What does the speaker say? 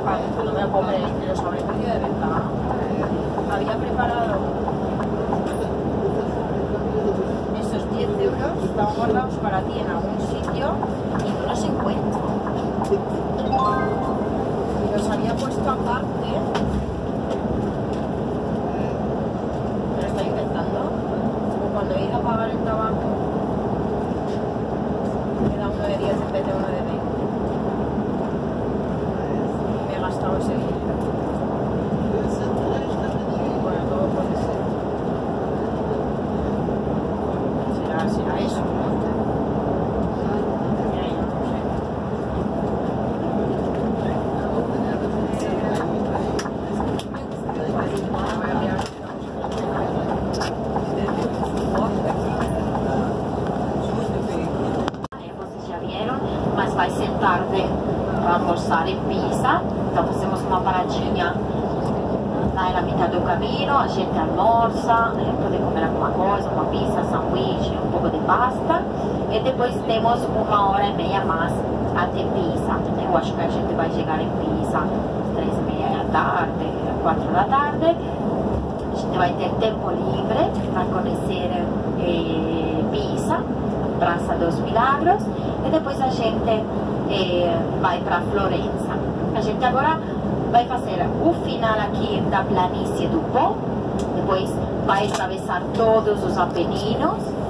no me lo puedo creer, que lo sobreprecio de verdad. Había preparado esos 10 euros, estaban guardados para ti en algún sitio y no los encuentro. Los había puesto aparte, pero estoy intentando. Cuando he ido a pagar el tabaco, me da uno de 10 en vez de uno de 20. Y me he gastado ese dinero. Bueno, todo puede ser. Será eso, ¿no? Mira, yo no sé. Mas vai ser tarde para almoçar em Pisa, então fazemos uma paradinha lá na metade do caminho, a gente almoça, pode comer alguma coisa, uma pizza, sanduíche, um pouco de pasta, e depois temos 1h30 mais até Pisa. Eu acho que a gente vai chegar em Pisa às 3h30 da tarde, 4 da tarde. A gente vai ter tempo livre para conhecer Pisa, Praça dos Milagros, e depois a gente vai para Florença. A gente agora vai fazer o final aqui da planície do Po, depois vai atravessar todos os Apeninos